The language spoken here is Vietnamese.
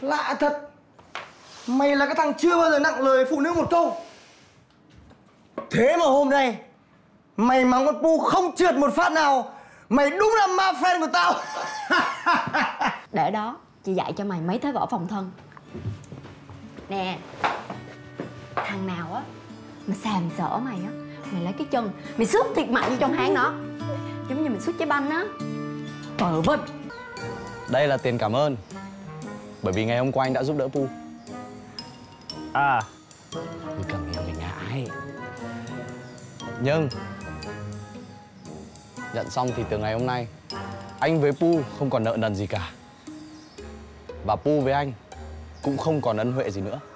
Lạ thật. Mày là cái thằng chưa bao giờ nặng lời phụ nữ một câu. Thế mà hôm nay mày mắng con Pu không trượt một phát nào. Mày đúng là ma fan của tao. Để đó, chị dạy cho mày mấy thế võ phòng thân. Nè, thằng nào á mà sàm sỡ mày á, mày lấy cái chân mày xước thiệt mạnh vô trong háng nó, giống như mày xước trái banh á. Tờ vinh. Đây là tiền cảm ơn, bởi vì ngày hôm qua anh đã giúp đỡ Pu. À, Vì cầm nghèo mình ngại. Nhưng nhận xong thì từ ngày hôm nay anh với Pu không còn nợ nần gì cả. Và Pu với anh cũng không còn ân huệ gì nữa.